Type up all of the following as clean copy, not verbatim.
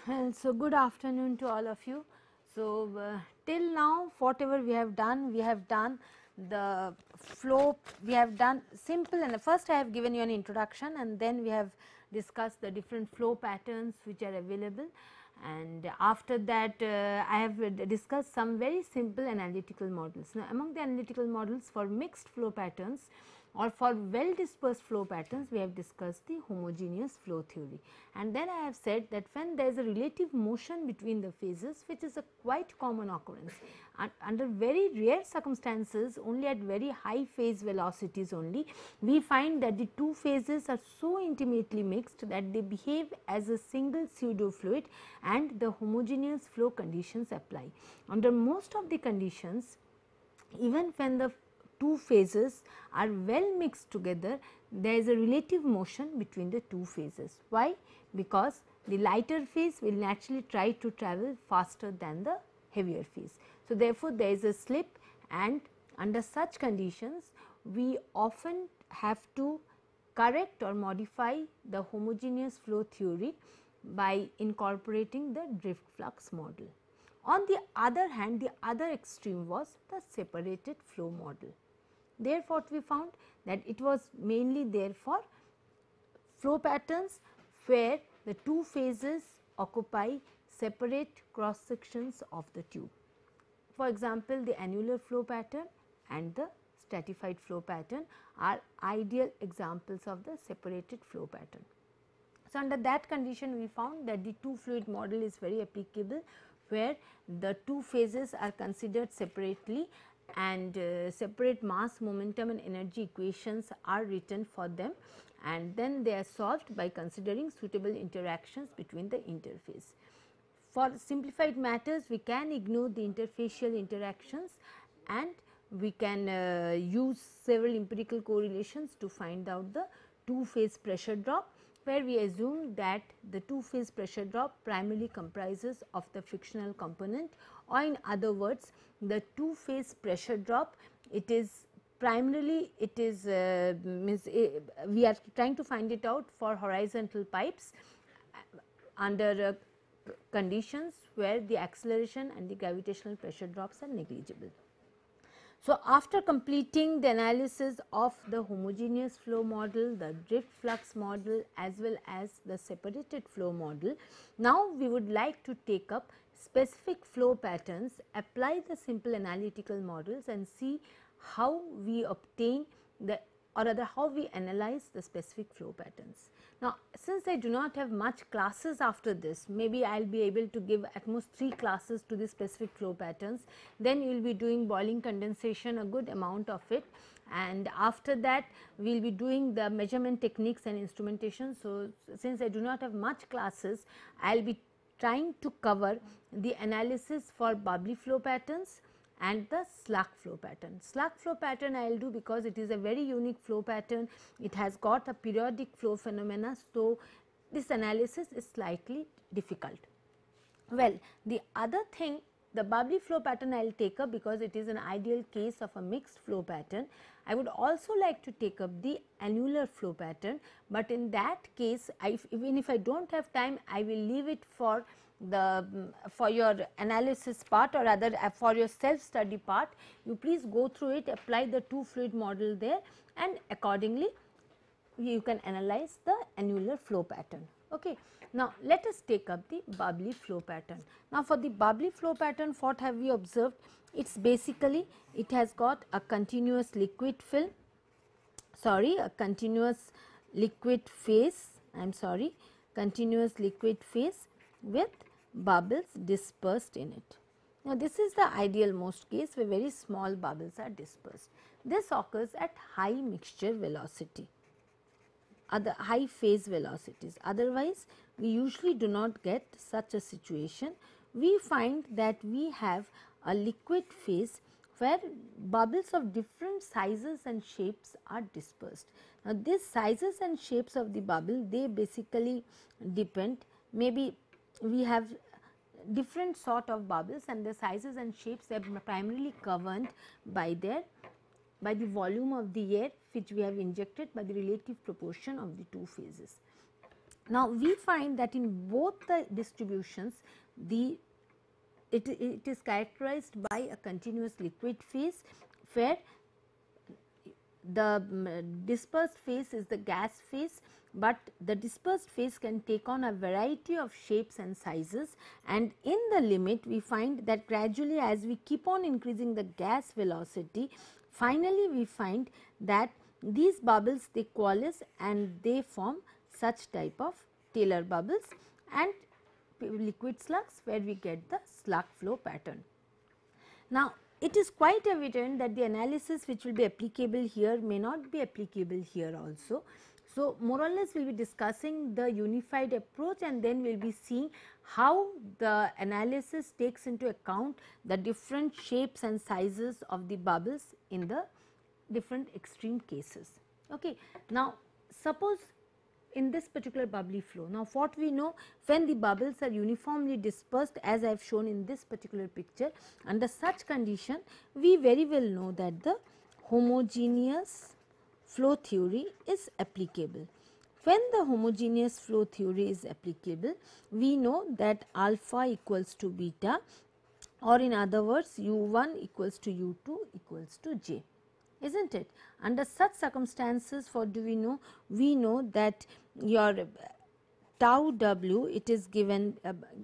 And so good afternoon to all of you. So till now whatever we have done the flow, we have done simple, and first I have given you an introduction and then we have discussed the different flow patterns which are available, and after that I have discussed some very simple analytical models. Now among the analytical models for mixed flow patterns or for well dispersed flow patterns, we have discussed the homogeneous flow theory, and then I have said that when there is a relative motion between the phases, which is a quite common occurrence, and under very rare circumstances only at very high phase velocities only, we find that the two phases are so intimately mixed that they behave as a single pseudo fluid and the homogeneous flow conditions apply. Under most of the conditions, even when the two phases are well mixed together, there is a relative motion between the two phases. Why? Because the lighter phase will naturally try to travel faster than the heavier phase. So, therefore, there is a slip, and under such conditions we often have to correct or modify the homogeneous flow theory by incorporating the drift flux model. On the other hand, the other extreme was the separated flow model. There what we found, that it was mainly there for flow patterns where the two phases occupy separate cross sections of the tube. For example, the annular flow pattern and the stratified flow pattern are ideal examples of the separated flow pattern. So, under that condition we found that the two fluid model is very applicable, where the two phases are considered separately and separate mass, momentum and energy equations are written for them, and then they are solved by considering suitable interactions between the interface. For simplified matters, we can ignore the interfacial interactions and we can use several empirical correlations to find out the two phase pressure drop, where we assume that the two phase pressure drop primarily comprises of the frictional component, or in other words the two phase pressure drop, it is primarily it is we are trying to find it out for horizontal pipes under conditions where the acceleration and the gravitational pressure drops are negligible. So, after completing the analysis of the homogeneous flow model, the drift flux model as well as the separated flow model, now we would like to take up specific flow patterns, apply the simple analytical models and see how we obtain the, or rather how we analyze the specific flow patterns. Now, since I do not have much classes after this, maybe I will be able to give at most 3 classes to the specific flow patterns, then you will be doing boiling condensation, a good amount of it, and after that we will be doing the measurement techniques and instrumentation. So, since I do not have much classes, I will be trying to cover the analysis for bubbly flow patterns and the slug flow pattern. Slug flow pattern I will do because it is a very unique flow pattern, it has got a periodic flow phenomena. So, this analysis is slightly difficult. Well, the other thing, the bubbly flow pattern I will take up because it is an ideal case of a mixed flow pattern. I would also like to take up the annular flow pattern, but in that case even if I do not have time, I will leave it for the for your analysis part, or rather for your self study part. You please go through it, apply the two fluid model there, and accordingly you can analyze the annular flow pattern. Okay. Now, let us take up the bubbly flow pattern. Now, for the bubbly flow pattern, what have we observed? It is basically, it has got a continuous liquid film, a continuous liquid phase, continuous liquid phase with bubbles dispersed in it. Now, this is the ideal most case where very small bubbles are dispersed. This occurs at high mixture velocity, other high phase velocities. Otherwise, we usually do not get such a situation. We find that we have a liquid phase where bubbles of different sizes and shapes are dispersed. Now, these sizes and shapes of the bubble, they basically depend, maybe we have different sort of bubbles and the sizes and shapes are primarily governed by their by the volume of the air which we have injected, by the relative proportion of the two phases. Now, we find that in both the distributions it is characterized by a continuous liquid phase, where the dispersed phase is the gas phase, but the dispersed phase can take on a variety of shapes and sizes, and in the limit we find that gradually as we keep on increasing the gas velocity, finally we find that these bubbles they coalesce and they form such type of Taylor bubbles and liquid slugs, where we get the slug flow pattern. Now, it is quite evident that the analysis which will be applicable here may not be applicable here also. So, more or less we will be discussing the unified approach, and then we will be seeing how the analysis takes into account the different shapes and sizes of the bubbles in the different extreme cases. Okay. Now, suppose in this particular bubbly flow. Now, what we know, when the bubbles are uniformly dispersed as I have shown in this particular picture, under such condition we very well know that the homogeneous flow theory is applicable. When the homogeneous flow theory is applicable, we know that alpha equals to beta, or in other words u1 equals to u2 equals to j, isn't it? Under such circumstances, what do we know? We know that your tau w, it is given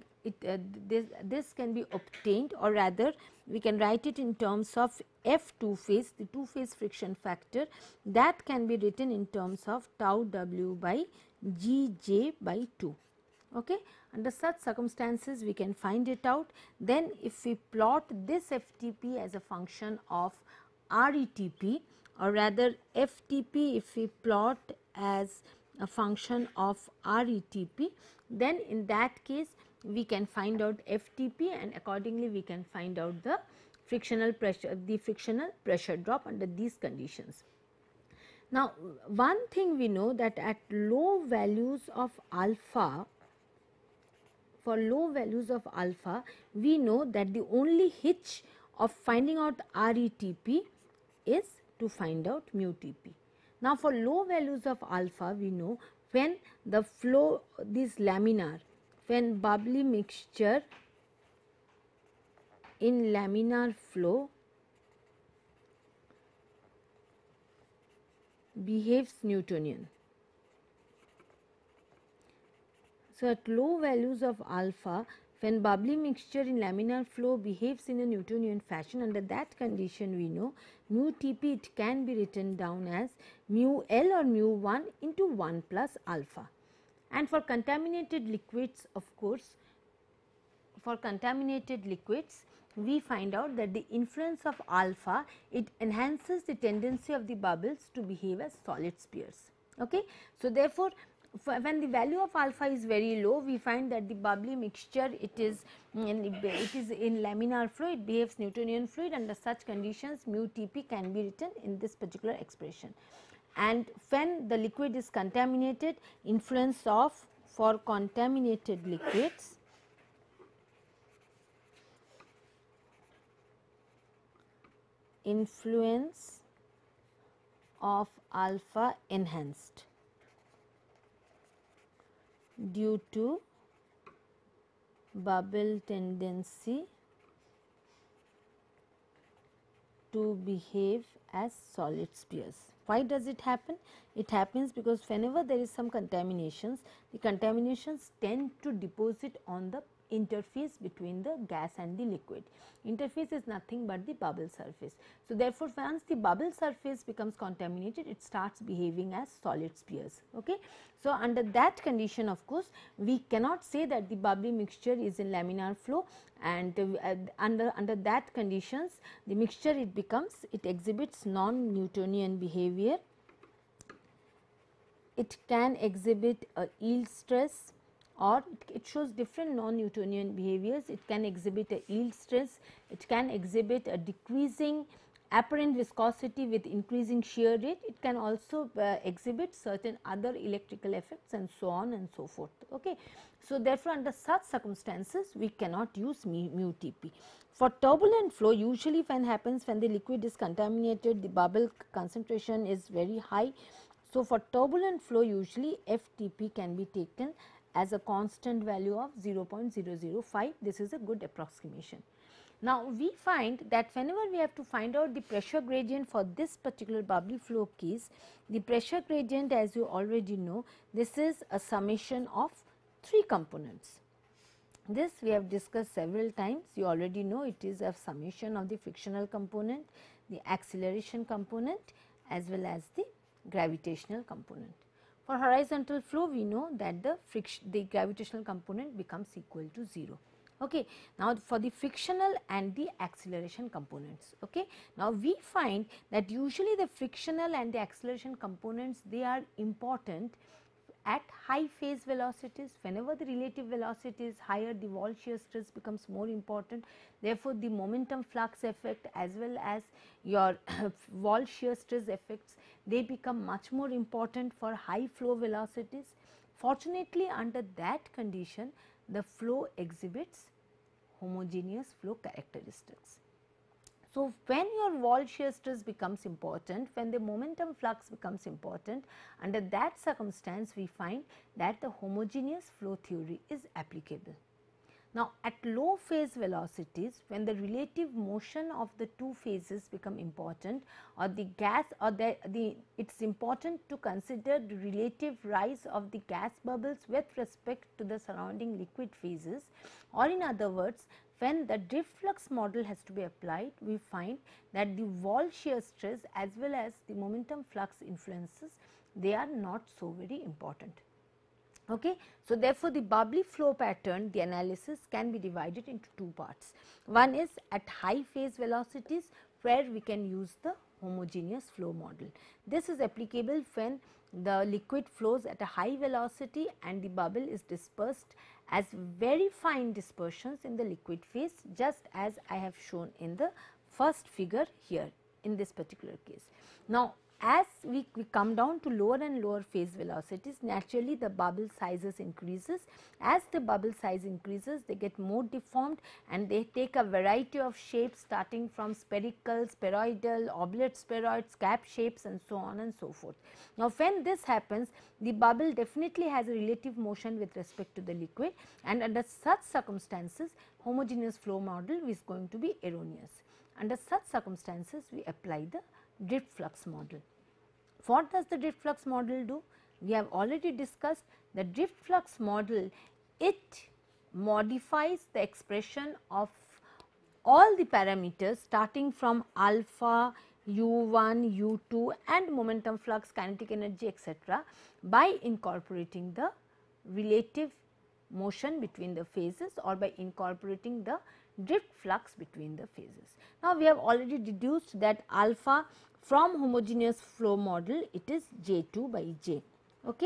this can be obtained, or rather we can write it in terms of F2 phase, the 2 phase friction factor, that can be written in terms of tau w by Gj by 2. Okay. Under such circumstances we can find it out. Then if we plot this FTP as a function of RETP, or rather FTP if we plot as a function of RETP, then in that case we can find out FTP, and accordingly we can find out the frictional pressure drop under these conditions. Now, one thing we know that at low values of alpha, for low values of alpha, we know that the only hitch of finding out RETP is to find out mu Tp. Now, for low values of alpha, we know when the flow this laminar, when bubbly mixture in laminar flow behaves Newtonian. So, at low values of alpha, when bubbly mixture in laminar flow behaves in a Newtonian fashion, under that condition we know mu Tp, it can be written down as mu L or mu 1 into 1 plus alpha. And for contaminated liquids, of course, for contaminated liquids we find out that the influence of alpha, it enhances the tendency of the bubbles to behave as solid spheres. Okay. So, therefore, when the value of alpha is very low, we find that the bubbly mixture it is in laminar flow, it behaves Newtonian fluid. Under such conditions mu Tp can be written in this particular expression. And when the liquid is contaminated, influence of, for contaminated liquids, influence of alpha enhanced due to bubble tendency to behave as solid spheres. Why does it happen? It happens because whenever there is some contaminations, the contaminations tend to deposit on the interface between the gas and the liquid. Interface is nothing but the bubble surface. So, therefore, once the bubble surface becomes contaminated, it starts behaving as solid spheres. Okay. So, under that condition, of course, we cannot say that the bubbly mixture is in laminar flow, and under that conditions the mixture it exhibits non-Newtonian behavior. It can exhibit a yield stress, or it shows different non-Newtonian behaviors. It can exhibit a yield stress, it can exhibit a decreasing apparent viscosity with increasing shear rate, it can also exhibit certain other electrical effects and so on and so forth. Okay. So, therefore, under such circumstances we cannot use mu Tp. For turbulent flow, usually when happens when the liquid is contaminated, the bubble concentration is very high. So, for turbulent flow usually FTP can be taken as a constant value of 0.005. This is a good approximation. Now, we find that whenever we have to find out the pressure gradient for this particular bubbly flow case, the pressure gradient, as you already know, this is a summation of 3 components. This we have discussed several times. You already know it is a summation of the frictional component, the acceleration component as well as the gravitational component. For horizontal flow, we know that the gravitational component becomes equal to 0. Okay. Now, for the frictional and the acceleration components. Okay. Now, we find that usually the frictional and the acceleration components, they are important at high phase velocities. Whenever the relative velocity is higher, the wall shear stress becomes more important. Therefore, the momentum flux effect as well as your wall shear stress effects, they become much more important for high flow velocities. Fortunately, under that condition, the flow exhibits homogeneous flow characteristics. So, when your wall shear stress becomes important, when the momentum flux becomes important, under that circumstance we find that the homogeneous flow theory is applicable. Now, at low phase velocities, when the relative motion of the two phases become important, or the gas or it is important to consider the relative rise of the gas bubbles with respect to the surrounding liquid phases, or in other words, when the drift flux model has to be applied, we find that the wall shear stress as well as the momentum flux influences, they are not so very important. Okay. So, therefore, the bubbly flow pattern, the analysis can be divided into 2 parts. One is at high phase velocities, where we can use the homogeneous flow model. This is applicable when the liquid flows at a high velocity and the bubble is dispersed as very fine dispersions in the liquid phase, just as I have shown in the first figure here in this particular case. Now, as we come down to lower and lower phase velocities, naturally the bubble sizes increases. As the bubble size increases, they get more deformed and they take a variety of shapes, starting from spherical, spheroidal, oblate spheroids, cap shapes and so on and so forth. Now, when this happens, the bubble definitely has a relative motion with respect to the liquid, and under such circumstances homogeneous flow model is going to be erroneous. Under such circumstances, we apply the drift flux model. What does the drift flux model do? We have already discussed the drift flux model. It modifies the expression of all the parameters starting from alpha, u1, u2 and momentum flux, kinetic energy, etc., by incorporating the relative motion between the phases or by incorporating the drift flux between the phases. Now, we have already deduced that alpha from homogeneous flow model, it is J2 by J. Okay.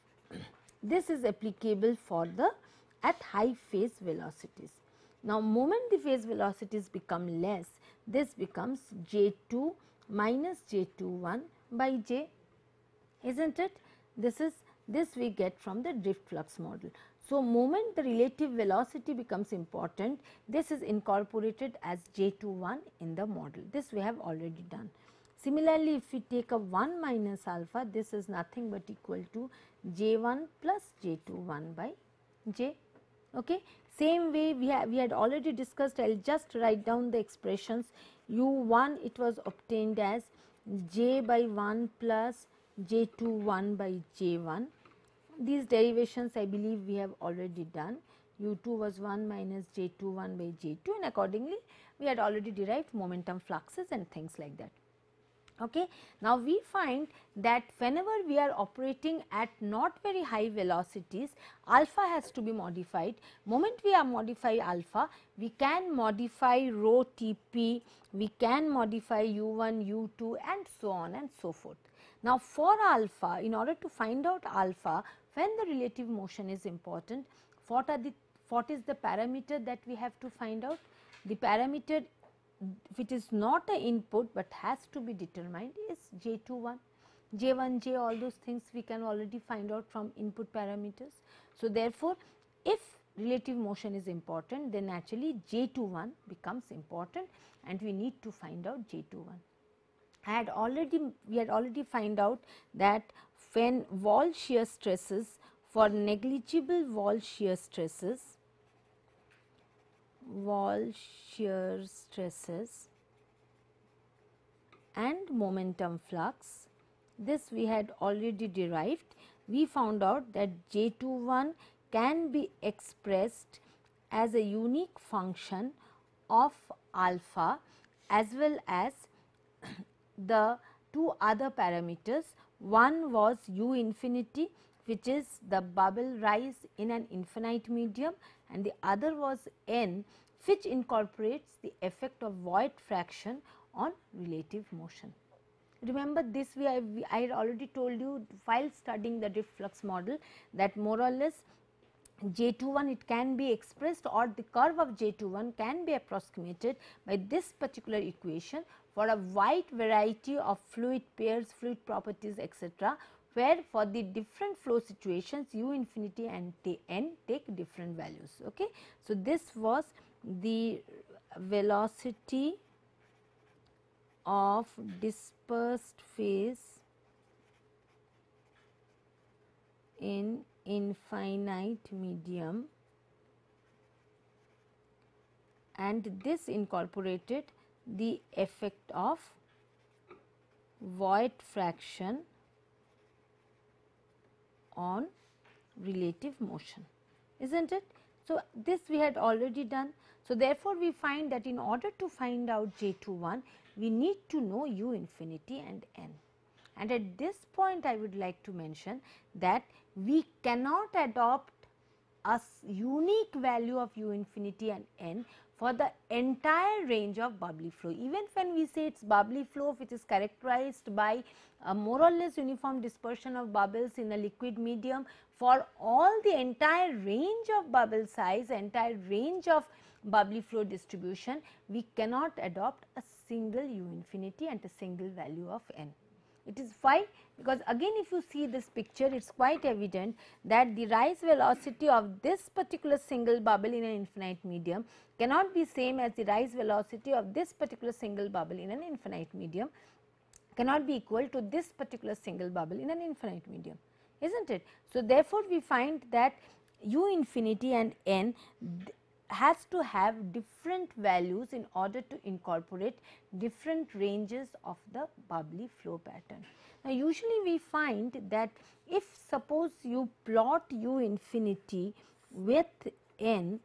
This is applicable for the at high phase velocities. Now, moment the phase velocities become less, this becomes J2 minus J21 by J, isn't it? This we get from the drift flux model. So, moment the relative velocity becomes important, this is incorporated as J21 in the model. This we have already done. Similarly, if we take a 1 minus alpha, this is nothing but equal to J1 plus J21 by J. Okay. Same way we had already discussed, I will just write down the expressions. U1 it was obtained as J by 1 plus J21 by J1. These derivations I believe we have already done. U2 was 1 minus J21 by J2, and accordingly we had already derived momentum fluxes and things like that. Okay. Now, we find that whenever we are operating at not very high velocities, alpha has to be modified. Moment we are modify alpha, we can modify rho Tp, we can modify u1, u2 and so on and so forth. Now, for alpha, in order to find out alpha, when the relative motion is important, what is the parameter that we have to find out? The parameter which is not an input, but has to be determined is J21, J1, J, all those things we can already find out from input parameters. So, therefore, if relative motion is important, then naturally J21 becomes important and we need to find out J21. We had already find out that when wall shear stresses, for negligible wall shear stresses, and momentum flux, this we had already derived. We found out that J21 can be expressed as a unique function of alpha as well as the two other parameters. One was u infinity, which is the bubble rise in an infinite medium, and the other was n, which incorporates the effect of void fraction on relative motion. Remember this, I had already told you while studying the drift flux model that more or less J21 it can be expressed, or the curve of J21 can be approximated by this particular equation for a wide variety of fluid pairs, fluid properties, etc., where for the different flow situations u infinity and n take different values. Okay. So, this was the velocity of dispersed phase in infinite medium, and this incorporated the effect of void fraction on relative motion, isn't it? So, this we had already done. So, therefore, we find that in order to find out J21, we need to know u infinity and n. And at this point, I would like to mention that we cannot adopt a unique value of u infinity and n for the entire range of bubbly flow. Even when we say it is bubbly flow which is characterized by a more or less uniform dispersion of bubbles in a liquid medium, for all the entire range of bubble size, entire range of bubbly flow distribution, we cannot adopt a single u infinity and a single value of n. It is why, because again if you see this picture, it is quite evident that the rise velocity of this particular single bubble in an infinite medium cannot be same as the rise velocity of this particular single bubble in an infinite medium, cannot be equal to this particular single bubble in an infinite medium, isn't it? So, therefore, we find that u infinity and n has to have different values in order to incorporate different ranges of the bubbly flow pattern. Now, usually we find that if suppose you plot u infinity with n,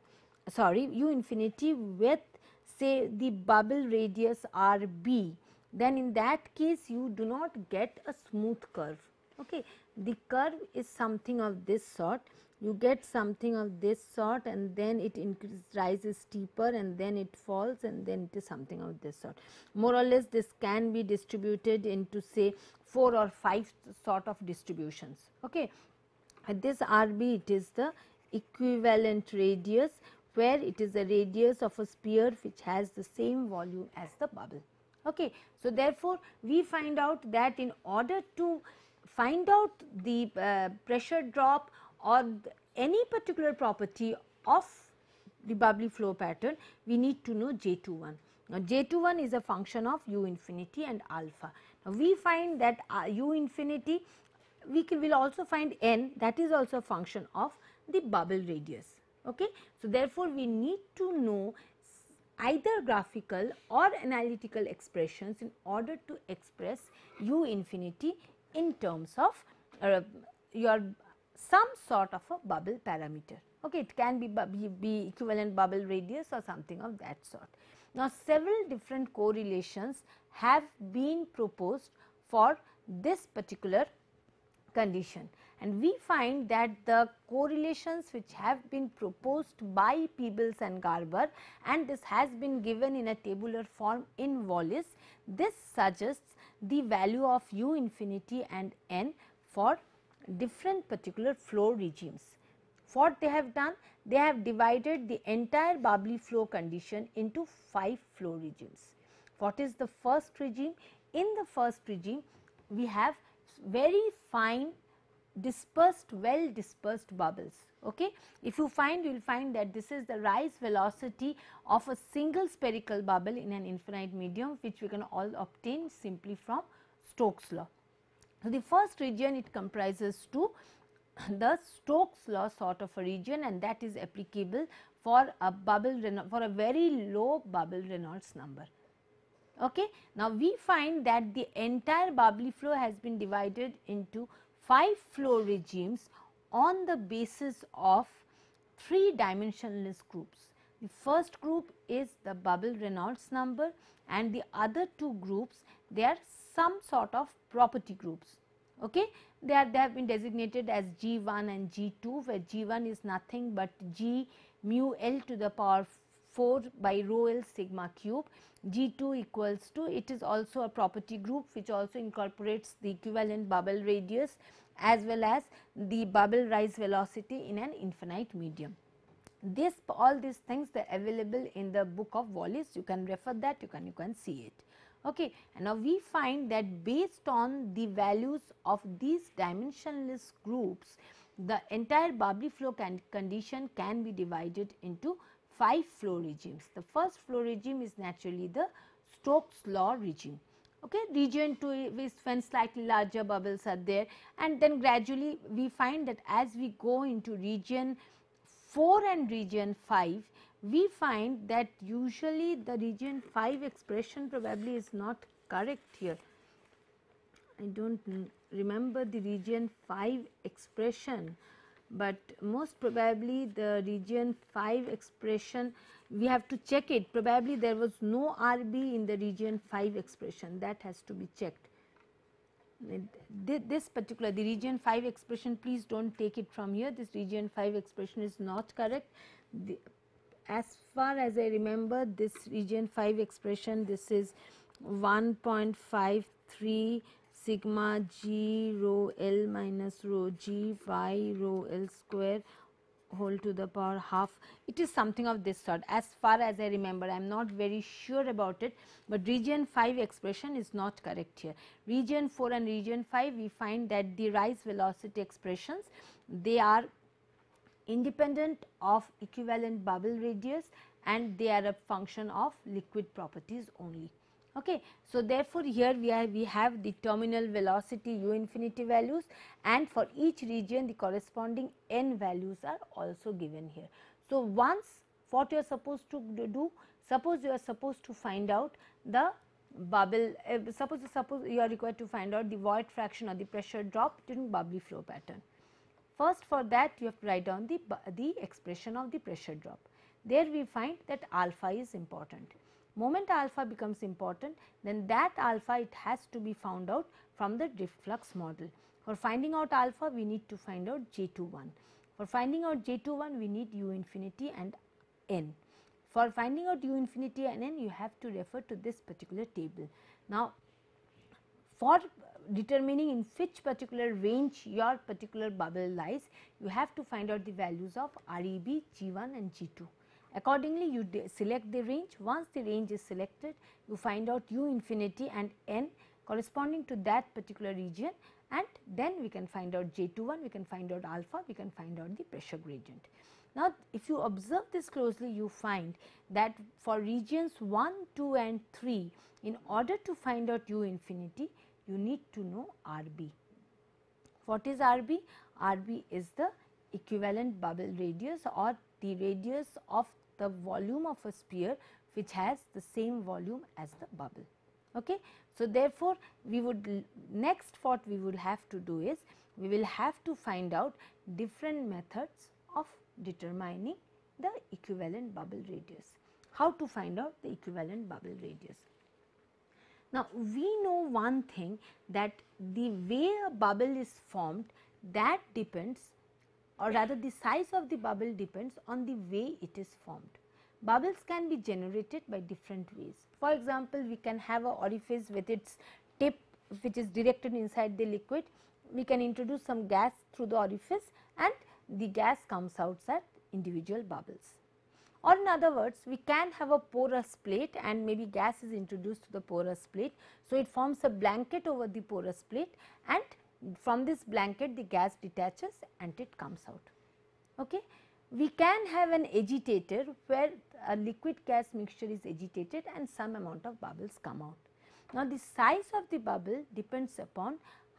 u infinity with say the bubble radius r b, then in that case you do not get a smooth curve. Okay. The curve is something of this sort, you get something of this sort, and then it rises steeper and then it falls, and then it is something of this sort. More or less this can be distributed into say 4 or 5 sort of distributions. Okay. At this RB, it is the equivalent radius, where it is the radius of a sphere which has the same volume as the bubble. Okay. So, therefore, we find out that in order to find out the pressure drop or any particular property of the bubbly flow pattern, we need to know J21. Now, J21 is a function of u infinity and alpha. Now, we find that u infinity, we will also find n, that is also a function of the bubble radius. Okay. So, therefore, we need to know either graphical or analytical expressions in order to express u infinity in terms of your some sort of a bubble parameter. Okay. It can be equivalent bubble radius or something of that sort. Now, several different correlations have been proposed for this particular condition, and we find that the correlations which have been proposed by Peebles and Garber, and this has been given in a tabular form in Wallis, this suggests the value of u infinity and n for different particular flow regimes. What they have done? They have divided the entire bubbly flow condition into 5 flow regimes. What is the first regime? In the first regime, we have very fine dispersed, well dispersed bubbles. Okay. If you find, you will find that this is the rise velocity of a single spherical bubble in an infinite medium, which we can all obtain simply from Stokes law. So, the first region, it comprises to the Stokes law sort of a region, and that is applicable for a for a very low bubble Reynolds number. Okay. Now, we find that the entire bubbly flow has been divided into 5 flow regimes on the basis of 3 dimensionless groups. The first group is the bubble Reynolds number, and the other 2 groups, they are some sort of property groups. Okay. They have been designated as G1 and G2, where G1 is nothing but G mu L to the power 4 by rho L sigma cube. G2 equals to, it is also a property group which also incorporates the equivalent bubble radius as well as the bubble rise velocity in an infinite medium. All these things, they are available in the book of Wallis. You can refer that, you can see it. Okay. And now, we find that based on the values of these dimensionless groups, the entire bubbly flow condition can be divided into 5 flow regimes. The first flow regime is naturally the Stokes law regime. Okay. Region 2 is when slightly larger bubbles are there, and then gradually we find that as we go into region 4 and region 5, we find that usually the region 5 expression probably is not correct here. I do not remember the region 5 expression, but most probably the region 5 expression, we have to check it. Probably there was no RB in the region 5 expression, that has to be checked. This particular, the region 5 expression, please do not take it from here, this region 5 expression is not correct. As far as I remember, this region 5 expression, this is 1.53 sigma g rho L minus rho g y rho L square whole to the power half. It is something of this sort as far as I remember. I am not very sure about it, but region 5 expression is not correct here. Region 4 and region 5, we find that the rise velocity expressions, they are independent of equivalent bubble radius and they are a function of liquid properties only. Okay. So, therefore, here we have the terminal velocity u infinity values, and for each region the corresponding n values are also given here. So, once what you are supposed to do, suppose you are supposed to find out the bubble, suppose you are required to find out the void fraction or the pressure drop during bubbly flow pattern. First, for that you have to write down the expression of the pressure drop. There we find that alpha is important. Moment alpha becomes important, then that alpha, it has to be found out from the drift flux model. For finding out alpha, we need to find out J21. For finding out J21, we need u infinity and n. For finding out u infinity and n, you have to refer to this particular table. Now, for determining in which particular range your particular bubble lies, you have to find out the values of REB, G1 and G2. Accordingly, you select the range. Once the range is selected, you find out u infinity and n corresponding to that particular region, and then we can find out J21, we can find out alpha, we can find out the pressure gradient. Now, if you observe this closely, you find that for regions 1, 2 and 3, in order to find out u infinity, you need to know RB. What is RB? RB is the equivalent bubble radius or the radius of the volume of a sphere which has the same volume as the bubble. Okay. So, therefore, we would next what we would have to do is we will have to find out different methods of determining the equivalent bubble radius. How to find out the equivalent bubble radius? Now, we know one thing, that the way a bubble is formed, that depends, or rather the size of the bubble depends on the way it is formed. Bubbles can be generated by different ways. For example, we can have an orifice with its tip which is directed inside the liquid. We can introduce some gas through the orifice and the gas comes out as individual bubbles. Or in other words, we can have a porous plate and maybe gas is introduced to the porous plate. So, it forms a blanket over the porous plate, and from this blanket the gas detaches and it comes out. Okay. We can have an agitator where a liquid gas mixture is agitated and some amount of bubbles come out. Now, the size of the bubble depends upon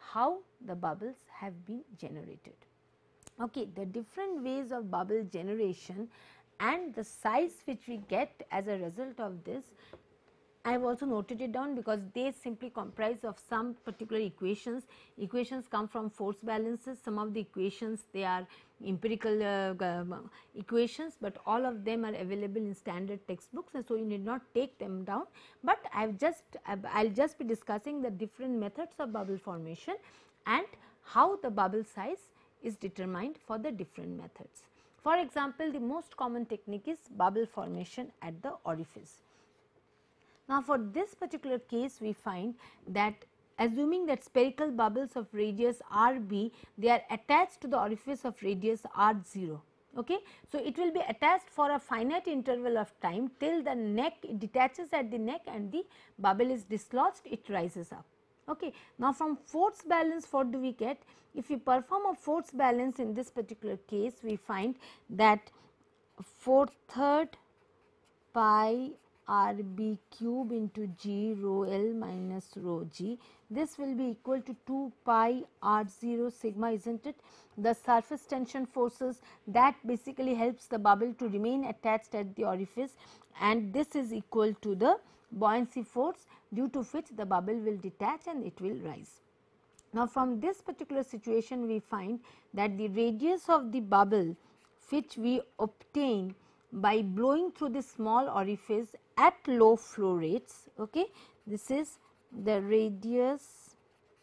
how the bubbles have been generated. Okay, the different ways of bubble generation and the size which we get as a result of this, I have also noted it down because they simply comprise of some particular equations. Equations come from force balances, some of the equations they are empirical equations, but all of them are available in standard textbooks, and so you need not take them down. But I will just be discussing the different methods of bubble formation and how the bubble size is determined for the different methods. For example, the most common technique is bubble formation at the orifice. Now, for this particular case we find that assuming that spherical bubbles of radius r b, they are attached to the orifice of radius r 0. Okay. So, it will be attached for a finite interval of time till the neck, it detaches at the neck and the bubble is dislodged, it rises up. Okay. Now, from force balance what do we get? If we perform a force balance in this particular case, we find that 4/3 pi r b cube into g rho L minus rho g. This will be equal to 2 pi r 0 sigma, is not it? The surface tension forces that basically helps the bubble to remain attached at the orifice, and this is equal to the buoyancy force due to which the bubble will detach and it will rise. Now, from this particular situation we find that the radius of the bubble which we obtain by blowing through the small orifice at low flow rates, okay, this is the radius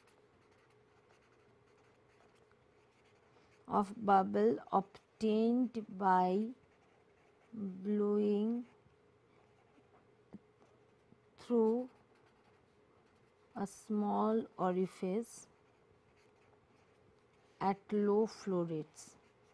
of bubble obtained by blowing through a small orifice at low flow rates.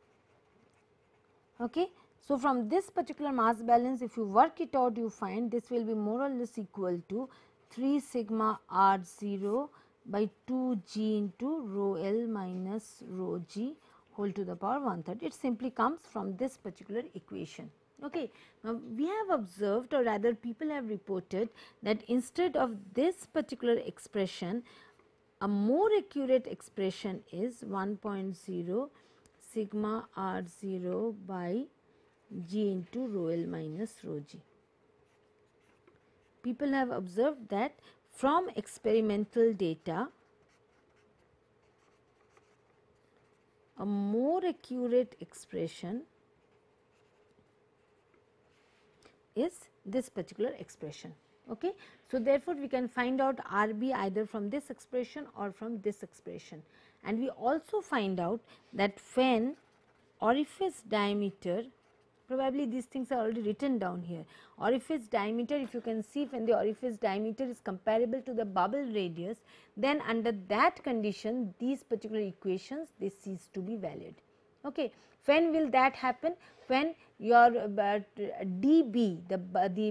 Okay. So, from this particular mass balance, if you work it out, you find this will be more or less equal to 3 sigma r 0 by 2 g into rho L minus rho g whole to the power 1/3. It simply comes from this particular equation. Okay. Now, we have observed, or rather people have reported, that instead of this particular expression, a more accurate expression is 1.0 sigma r 0 by g into rho L minus rho g. People have observed that from experimental data, a more accurate expression is this particular expression. Okay. So, therefore, we can find out R b either from this expression or from this expression, and we also find out that when orifice diameter, probably these things are already written down here, orifice diameter, if you can see, when the orifice diameter is comparable to the bubble radius, then under that condition these particular equations they cease to be valid. Okay. When will that happen? When your dB, the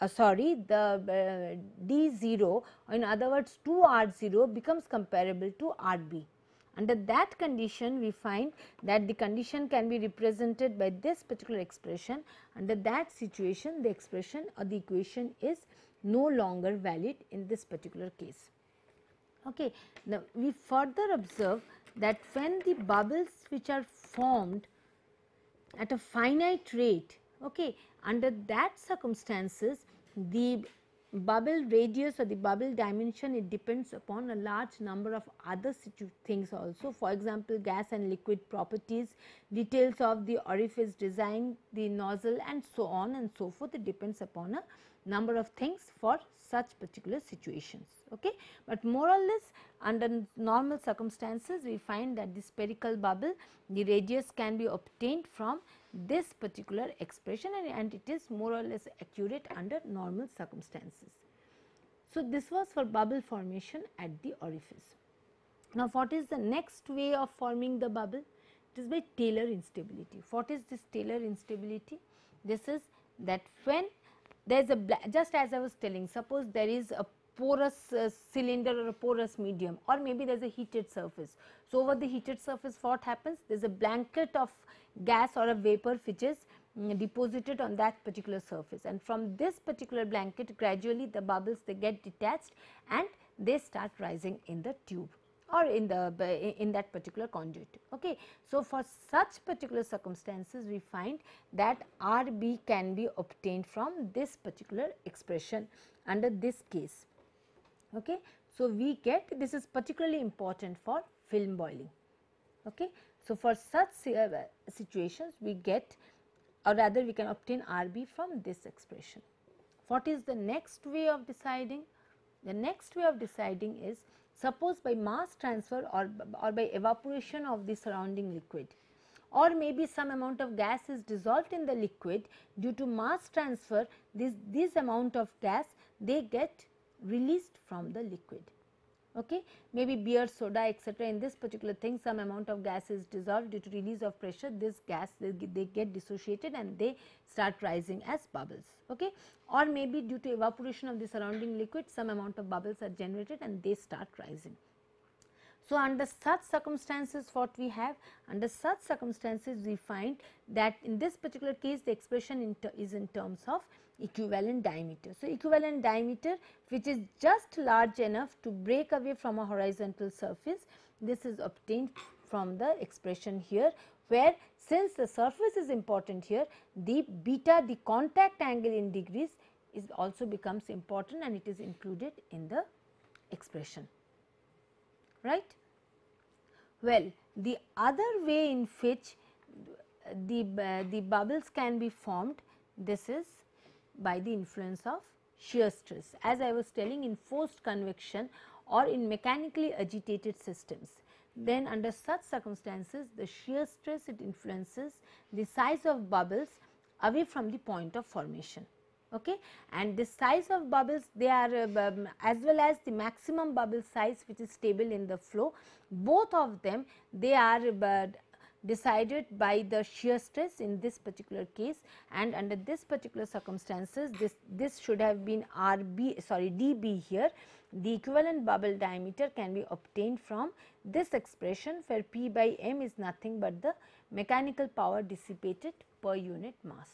d0, or in other words 2r0 becomes comparable to rb. Under that condition we find that the condition can be represented by this particular expression. Under that situation the expression or the equation is no longer valid in this particular case. Okay. Now, we further observe that when the bubbles which are formed at a finite rate, okay, under that circumstances the bubble radius or the bubble dimension, it depends upon a large number of other things also. For example, gas and liquid properties, details of the orifice design, the nozzle and so on and so forth. It depends upon a number of things for such particular situations. Okay. But more or less under normal circumstances we find that the spherical bubble, the radius can be obtained from this particular expression, and it is more or less accurate under normal circumstances. So, this was for bubble formation at the orifice. Now, what is the next way of forming the bubble? It is by Taylor instability. What is this Taylor instability? This is that when there is a, just as I was telling, suppose there is a porous cylinder or a porous medium, or maybe there is a heated surface. So, over the heated surface what happens? There is a blanket of gas or a vapor which is deposited on that particular surface, and from this particular blanket gradually the bubbles they get detached and they start rising in the tube. or in that particular conduit. Okay. So, for such particular circumstances we find that RB can be obtained from this particular expression under this case. Okay. So, we get, this is particularly important for film boiling. Okay. So, for such situations we get, or rather we can obtain RB from this expression. What is the next way of deciding? The next way of deciding is, suppose by mass transfer or by evaporation of the surrounding liquid, or maybe some amount of gas is dissolved in the liquid, due to mass transfer this amount of gas they get released from the liquid. Okay. Maybe beer, soda, etc. in this particular thing some amount of gas is dissolved, due to release of pressure this gas they get dissociated and they start rising as bubbles. Okay. Or maybe due to evaporation of the surrounding liquid some amount of bubbles are generated and they start rising. So, under such circumstances what we have? Under such circumstances we find that in this particular case the expression is in terms of equivalent diameter. So, equivalent diameter which is just large enough to break away from a horizontal surface, this is obtained from the expression here, where since the surface is important here, the beta, the contact angle in degrees is also becomes important and it is included in the expression, right. Well, the other way in which the bubbles can be formed, this is by the influence of shear stress, as I was telling in forced convection or in mechanically agitated systems. Then under such circumstances the shear stress, it influences the size of bubbles away from the point of formation. Okay. And the size of bubbles, they are as well as the maximum bubble size which is stable in the flow, both of them they are decided by the shear stress in this particular case, and under this particular circumstances this should have been dB here. The equivalent bubble diameter can be obtained from this expression, where P by m is nothing but the mechanical power dissipated per unit mass.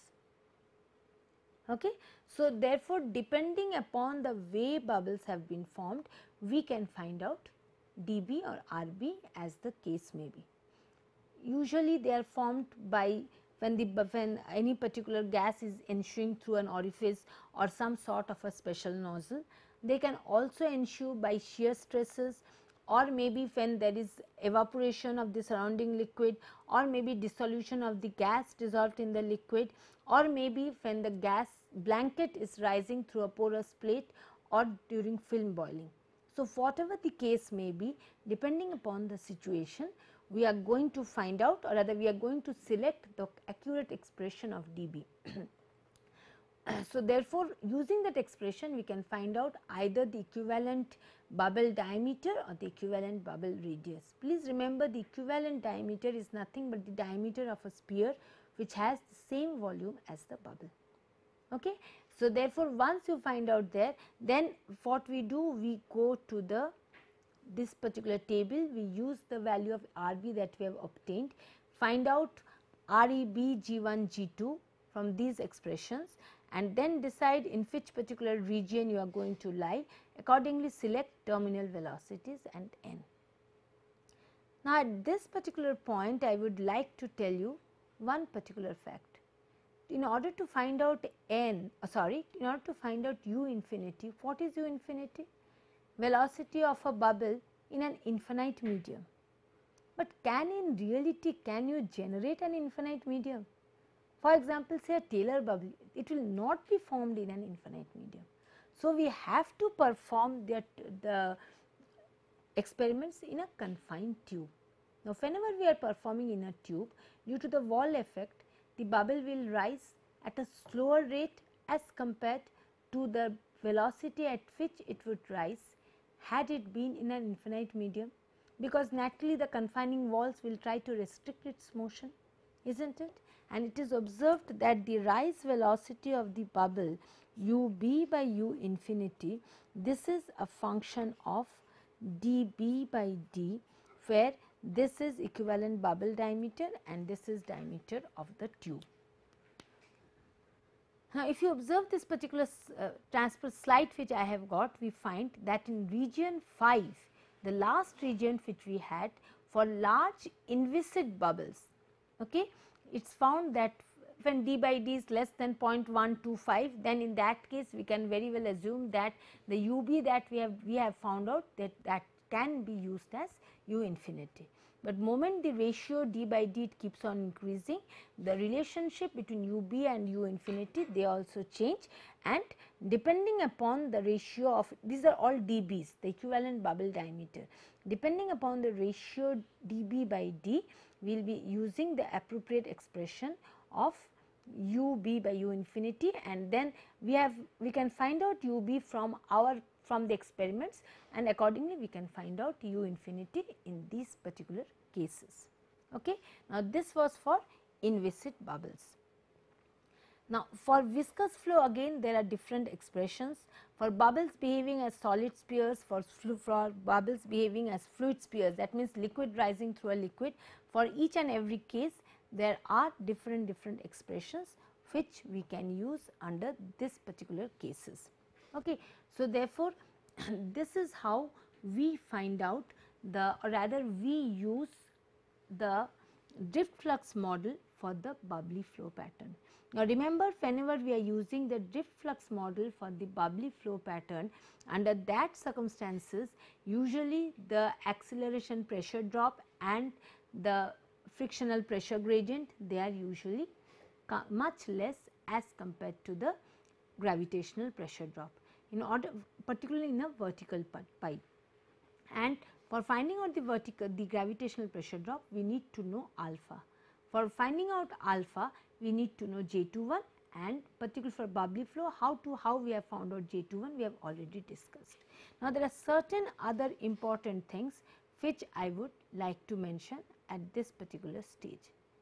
Okay. So, therefore, depending upon the way bubbles have been formed, we can find out dB or RB as the case may be. Usually they are formed by when any particular gas is ensuing through an orifice or some sort of a special nozzle. They can also ensue by shear stresses, or maybe when there is evaporation of the surrounding liquid, or maybe dissolution of the gas dissolved in the liquid, or maybe when the gas blanket is rising through a porous plate or during film boiling. So, whatever the case may be, depending upon the situation, we are going to find out, or rather we are going to select the accurate expression of dB. So, therefore, using that expression we can find out either the equivalent bubble diameter or the equivalent bubble radius. Please remember, the equivalent diameter is nothing but the diameter of a sphere which has the same volume as the bubble. Okay. So, therefore, once you find out there, then what we do, we go to this particular table, we use the value of RB that we have obtained, find out REB, G1, G2 from these expressions, and then decide in which particular region you are going to lie, accordingly select terminal velocities and n. Now, at this particular point I would like to tell you one particular fact. In order to find out in order to find out u infinity, what is u infinity? Velocity of a bubble in an infinite medium. But in reality, can you generate an infinite medium? For example, say a Taylor bubble, it will not be formed in an infinite medium. So, we have to perform the experiments in a confined tube. Now, whenever we are performing in a tube, due to the wall effect, the bubble will rise at a slower rate as compared to the velocity at which it would rise had it been in an infinite medium, because naturally the confining walls will try to restrict its motion, is not it? And it is observed that the rise velocity of the bubble ub by u infinity, this is a function of dB by d, where this is equivalent bubble diameter and this is diameter of the tube. Now, if you observe this particular transfer slide which I have got, we find that in region 5 the last region which we had for large inviscid bubbles. Okay, it is found that when d by d is less than 0.125, then in that case we can very well assume that the ub that we have found out that can be used as u infinity. But moment the ratio d by d it keeps on increasing, the relationship between ub and u infinity they also change, and depending upon the ratio of, these are all dBs, the equivalent bubble diameter, depending upon the ratio dB by d, we will be using the appropriate expression of ub by u infinity, and then we can find out ub from the experiments, and accordingly we can find out u infinity in these particular cases. Okay. Now, this was for inviscid bubbles. Now, for viscous flow again there are different expressions for bubbles behaving as solid spheres, for bubbles behaving as fluid spheres, that means liquid rising through a liquid. For each and every case there are different expressions which we can use under this particular cases. Okay. So, therefore, this is how we find out the, or rather we use the drift flux model for the bubbly flow pattern. Now, remember, whenever we are using the drift flux model for the bubbly flow pattern, under that circumstances usually the acceleration pressure drop and the frictional pressure gradient they are usually much less as compared to the gravitational pressure drop, in order particularly in a vertical pipe. And for finding out the gravitational pressure drop, we need to know alpha. For finding out alpha, we need to know J21, and particularly for bubbly flow, how we have found out J21 we have already discussed. Now, there are certain other important things which I would like to mention at this particular stage.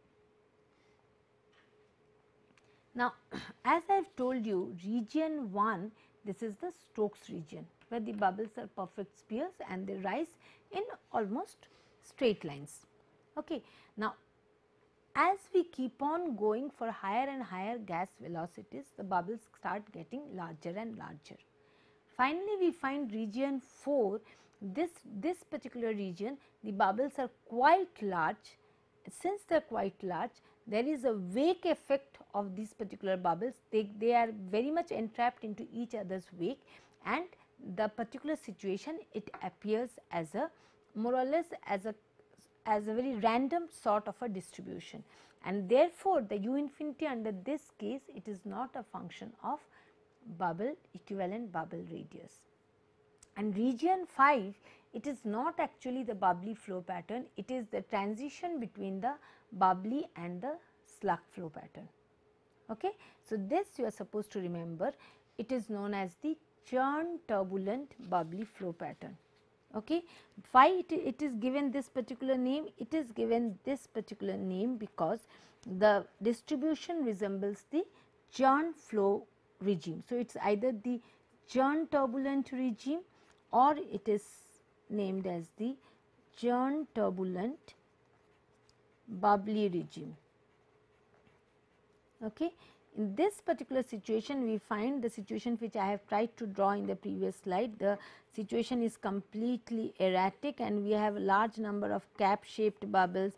Now, as I have told you, region 1, this is the Stokes region where the bubbles are perfect spheres and they rise in almost straight lines. Okay. Now, as we keep on going for higher and higher gas velocities, the bubbles start getting larger and larger. Finally, we find region 4, this particular region, the bubbles are quite large. Since they are quite large, there is a wake effect of these particular bubbles, they are very much entrapped into each other's wake, and the particular situation it appears as a more or less as a very random sort of a distribution, and therefore, the u infinity under this case it is not a function of equivalent bubble radius. And region 5, it is not actually the bubbly flow pattern, it is the transition between the bubbly and the slug flow pattern. Okay. So, this you are supposed to remember, it is known as the churn turbulent bubbly flow pattern. Okay. Why it is given this particular name? It is given this particular name because the distribution resembles the churn flow regime. So, it is either the churn turbulent regime or it is named as the churn turbulent bubbly regime. Okay. In this particular situation, we find the situation which I have tried to draw in the previous slide. The situation is completely erratic and we have a large number of cap shaped bubbles,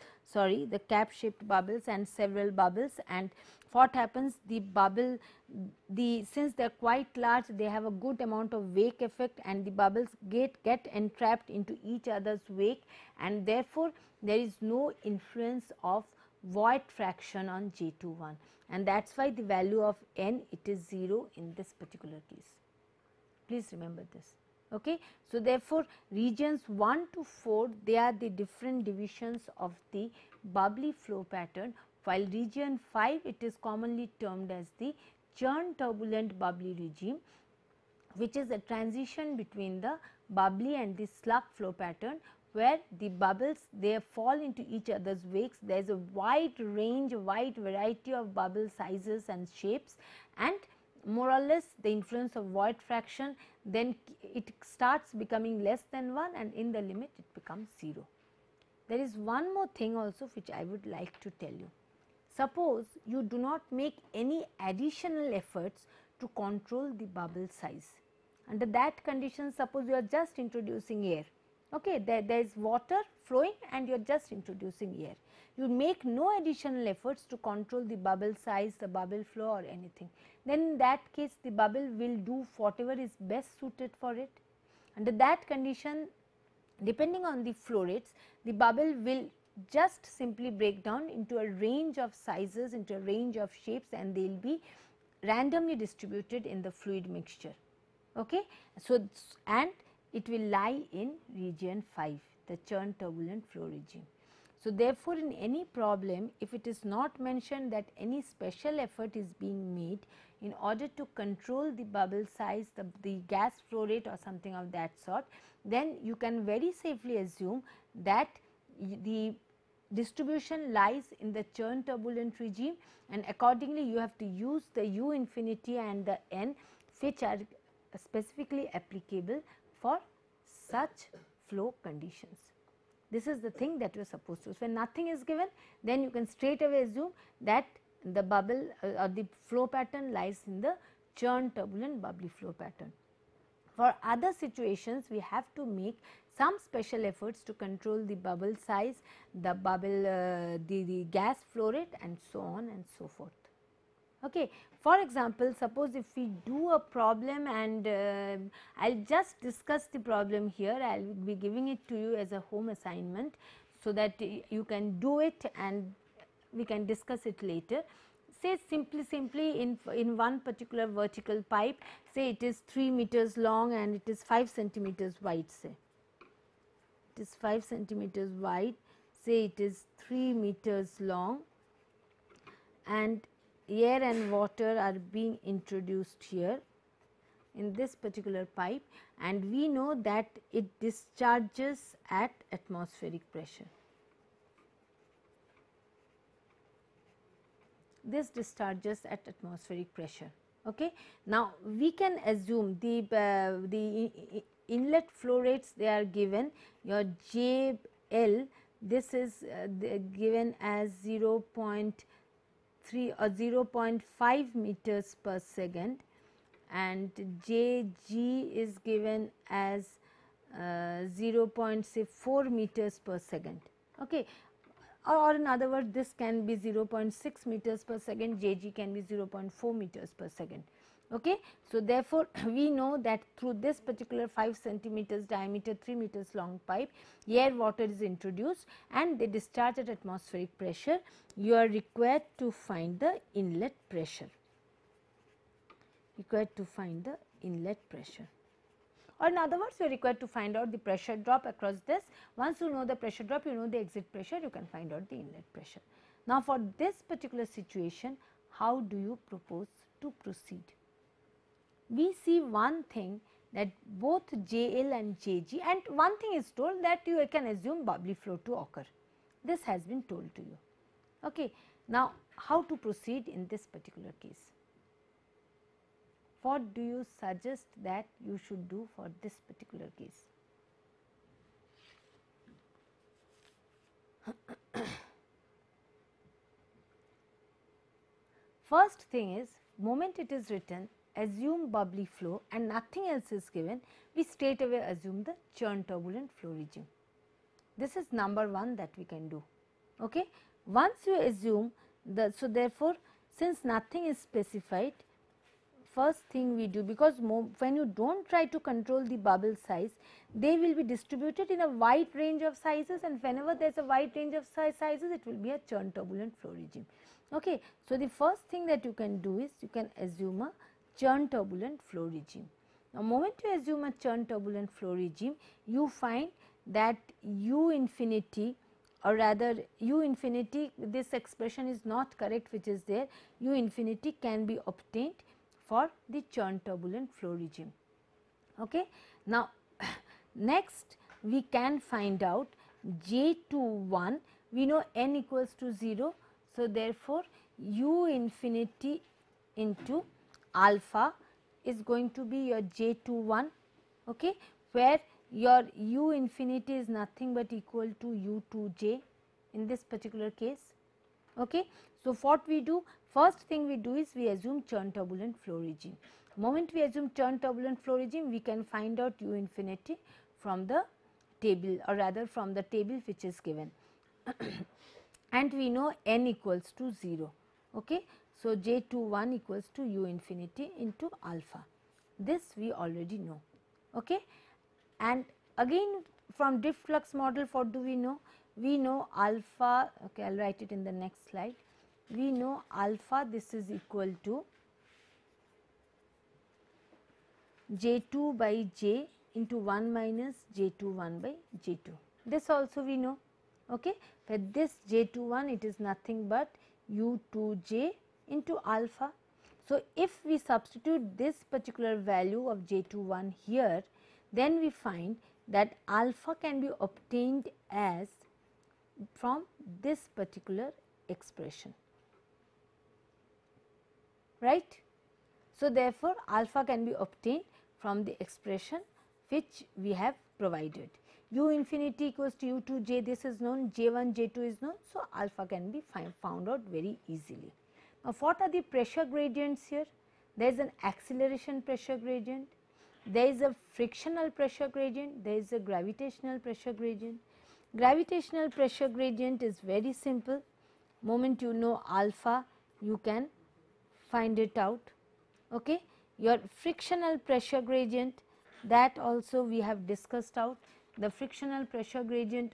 and several bubbles, and what happens, the bubble, since they are quite large, they have a good amount of wake effect and the bubbles get entrapped into each other's wake, and therefore, there is no influence of void fraction on J21, and that is why the value of n it is 0 in this particular case. Please remember this. Okay. So, therefore, regions 1 to 4 they are the different divisions of the bubbly flow pattern, while region 5 it is commonly termed as the churn turbulent bubbly regime, which is a transition between the bubbly and the slug flow pattern, where the bubbles they fall into each other's wakes. There is a wide range, wide variety of bubble sizes and shapes, and more or less the influence of void fraction, then it starts becoming less than 1 and in the limit it becomes 0. There is one more thing also which I would like to tell you. Suppose you do not make any additional efforts to control the bubble size. Under that condition, suppose you are just introducing air, Okay, there is water flowing and you are just introducing air. You make no additional efforts to control the bubble size, the bubble flow or anything. Then in that case the bubble will do whatever is best suited for it. Under that condition, depending on the flow rates, the bubble will just simply break down into a range of sizes, into a range of shapes, and they will be randomly distributed in the fluid mixture. Okay. So, and it will lie in region 5, the churn turbulent flow regime. So, therefore, in any problem, if it is not mentioned that any special effort is being made in order to control the bubble size, the gas flow rate or something of that sort, then you can very safely assume that the distribution lies in the churn turbulent regime, and accordingly you have to use the u infinity and the n which are specifically applicable for such flow conditions. This is the thing that you are supposed to. So, when nothing is given, then you can straight away assume that the bubble or the flow pattern lies in the churn turbulent bubbly flow pattern. For other situations, we have to make some special efforts to control the bubble size, the bubble, the gas flow rate and so on and so forth. Okay. For example, suppose if we do a problem and I will just discuss the problem here, I will be giving it to you as a home assignment, so that you can do it and we can discuss it later. Say simply in one particular vertical pipe, say it is 3 meters long and it is 5 centimeters wide, say it is 5 centimeters wide, say it is 3 meters long, and air and water are being introduced here in this particular pipe, and we know that it discharges at atmospheric pressure. This discharges at atmospheric pressure. Okay. Now, we can assume the inlet flow rates, they are given, your JL, this is given as 0.3 or 0.5 meters per second, and JG is given as 0.4 meters per second. Okay. Or in other words, this can be 0.6 meters per second, Jg can be 0.4 meters per second. Okay. So, therefore, we know that through this particular 5 centimeters diameter 3 meters long pipe, air water is introduced and they discharge at atmospheric pressure. You are required to find the inlet pressure, or in other words, you are required to find out the pressure drop across this. Once you know the pressure drop, you know the exit pressure, you can find out the inlet pressure. Now, for this particular situation, how do you propose to proceed? We see one thing, that both JL and JG, and one thing is told that you can assume bubbly flow to occur. This has been told to you. Okay. Now, how to proceed in this particular case? What do you suggest that you should do for this particular case? First thing is, moment it is written assume bubbly flow and nothing else is given, we straight away assume the churn turbulent flow regime. This is number one that we can do. Okay. Once you assume the, so therefore, since nothing is specified, first thing we do, because when you do not try to control the bubble size, they will be distributed in a wide range of sizes, and whenever there is a wide range of sizes, it will be a churn turbulent flow regime. Okay. So, the first thing that you can do is you can assume a churn turbulent flow regime. Now, moment you assume a churn turbulent flow regime, you find that u infinity, or rather u infinity, this expression is not correct which is there, u infinity can be obtained for the churn turbulent flow regime. Okay. Now, next we can find out J21, we know n equals to 0. So, therefore, u infinity into alpha is going to be your J21, okay, where your u infinity is nothing but equal to u2j in this particular case. Okay. So, what we do, first thing we do is we assume churn turbulent flow regime. Moment we assume churn turbulent flow regime, we can find out u infinity from the table, or rather from the table which is given. And we know n equals to 0. Okay. So, J21 equals to u infinity into alpha, this we already know. Okay. And again from drift flux model, what do we know? We know alpha, okay, I will write it in the next slide. We know alpha, this is equal to J2 by J into 1 minus J21 by J2. This also we know. Okay. But this J21, it is nothing but U2J into alpha. So, if we substitute this particular value of J21 here, then we find that alpha can be obtained as from this particular expression, right. So, therefore, alpha can be obtained from the expression which we have provided. U infinity equals to U2J, this is known, J1, J2 is known. So, alpha can be found out very easily. Now, what are the pressure gradients here? There is an acceleration pressure gradient, there is a frictional pressure gradient, there is a gravitational pressure gradient. Gravitational pressure gradient is very simple. Moment you know alpha, you can find it out. Okay. Your frictional pressure gradient, that also we have discussed out. The frictional pressure gradient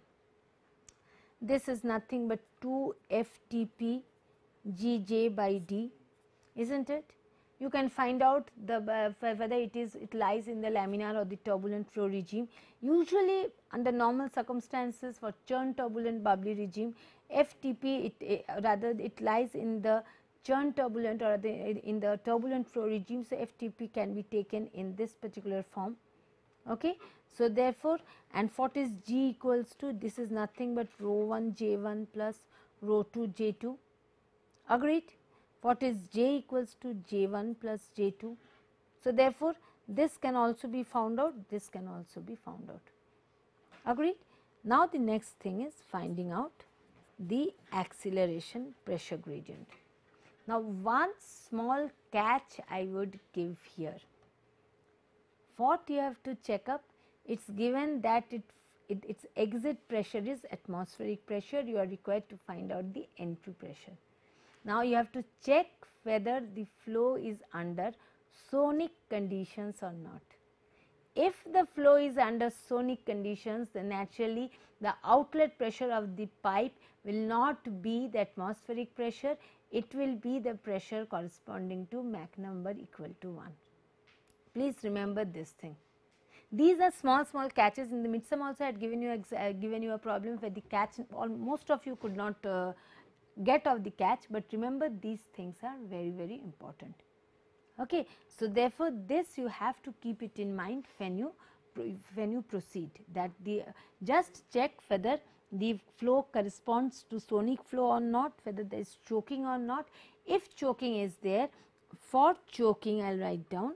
this is nothing but 2 FTP Gj by d, isn't it? You can find out the whether it lies in the laminar or the turbulent flow regime. Usually under normal circumstances for churn turbulent bubbly regime, FTP rather it lies in the churn turbulent or in the turbulent flow regime. So, FTP can be taken in this particular form. Okay. So, therefore, and what is G equals to, this is nothing but rho 1 J1 plus rho 2 J2, agreed. What is J equals to J1 plus J2. So, therefore, this can also be found out, this can also be found out, agreed. Now, the next thing is finding out the acceleration pressure gradient. Now, one small catch I would give here. What you have to check up, it is given that its exit pressure is atmospheric pressure, you are required to find out the entry pressure. Now, you have to check whether the flow is under sonic conditions or not. If the flow is under sonic conditions, then naturally the outlet pressure of the pipe will not be the atmospheric pressure, it will be the pressure corresponding to Mach number equal to 1. Please remember this thing. These are small catches. In the midsum also I had given you a problem where the catch, most of you could not get of the catch, but remember these things are very important. Okay. So, therefore, this you have to keep it in mind when you proceed, that the just check whether the flow corresponds to sonic flow or not, whether there is choking or not. If choking is there, for choking I will write down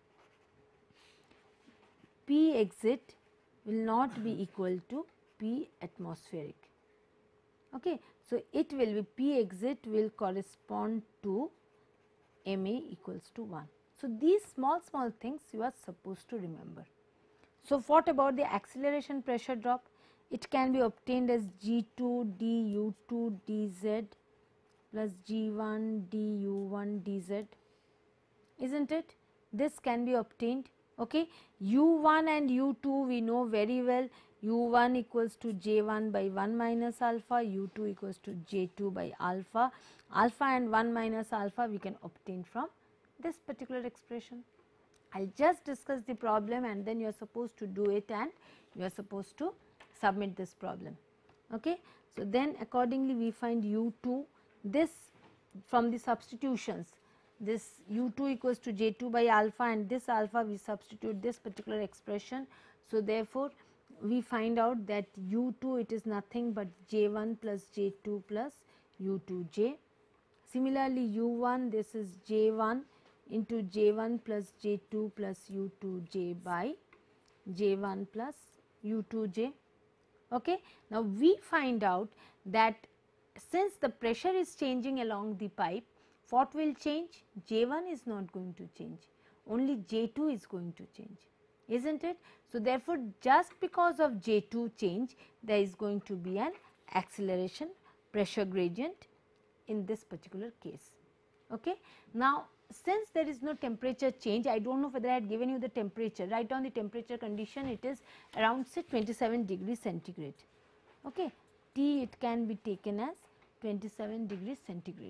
P exit will not be equal to P atmospheric. Okay. So, it will be P exit will correspond to Ma equals to 1. So, these small things you are supposed to remember. So, what about the acceleration pressure drop? It can be obtained as G2 du2 dz plus G1 du1 dz, isn't it? This can be obtained. Okay. U1 and U2 we know very well, U1 equals to J1 by 1 minus alpha, U2 equals to J2 by alpha. Alpha and 1 minus alpha we can obtain from this particular expression. I will just discuss the problem and then you are supposed to do it and you are supposed to submit this problem. Okay. So, then accordingly we find U2, this from the substitutions, this U2 equals to J2 by alpha and this alpha we substitute this particular expression. So, therefore, we find out that U2 it is nothing but J1 plus J2 plus U2J. Similarly, U1 this is J1 into J1 plus J2 plus U2J by J1 plus U2J. Okay. Now, we find out that since the pressure is changing along the pipe, what will change? J1 is not going to change, only J2 is going to change. isn't it? So, therefore, just because of J2 change there is going to be an acceleration pressure gradient in this particular case. Okay. Now, since there is no temperature change, I do not know whether I had given you the temperature, write down the temperature condition, it is around say 27 degrees centigrade. Okay. T it can be taken as 27 degrees centigrade.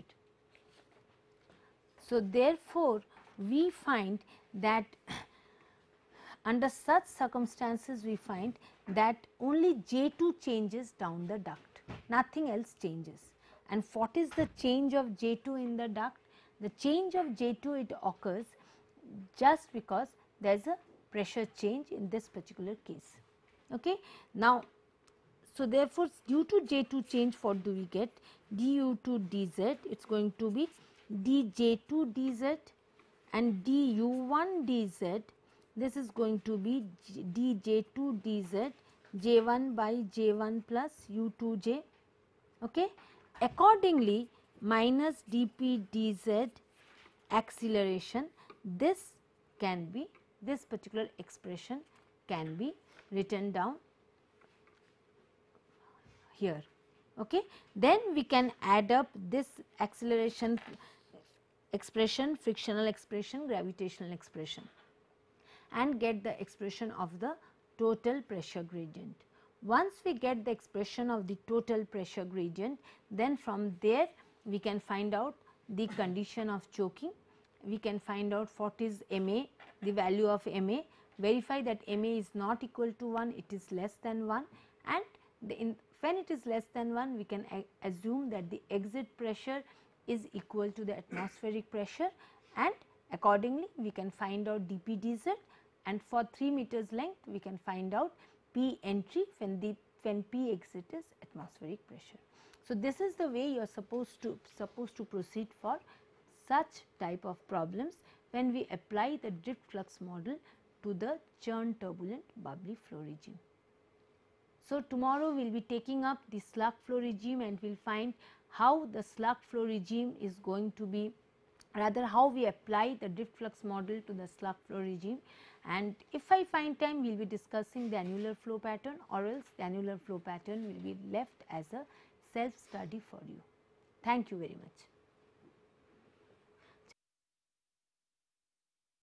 So, therefore, we find that under such circumstances we find that only J2 changes down the duct, nothing else changes. And what is the change of J2 in the duct? The change of J2 it occurs just because there is a pressure change in this particular case. Okay. Now, so therefore, due to J2 change what do we get? du2 dz, it is going to be dj2 dz and du1 dz, this is going to be dj2 dz j1 by j1 plus u2j. Okay. Accordingly, minus dp dz acceleration, this can be, this particular expression can be written down here. Okay. Then we can add up this acceleration expression, frictional expression, gravitational expression and get the expression of the total pressure gradient. Once we get the expression of the total pressure gradient, then from there we can find out the condition of choking, we can find out what is Ma, the value of Ma, verify that Ma is not equal to 1, it is less than 1, and when it is less than 1 we can assume that the exit pressure is equal to the atmospheric pressure, and accordingly we can find out dp dz, and for 3 meters length we can find out P entry when P exit is atmospheric pressure. So, this is the way you are supposed to proceed for such type of problems when we apply the drift flux model to the churn turbulent bubbly flow regime. So, tomorrow we will be taking up the slug flow regime and we will find how the slug flow regime is going to be, rather how we apply the drift flux model to the slug flow regime, and if I find time we will be discussing the annular flow pattern, or else the annular flow pattern will be left as a self study for you. Thank you very much.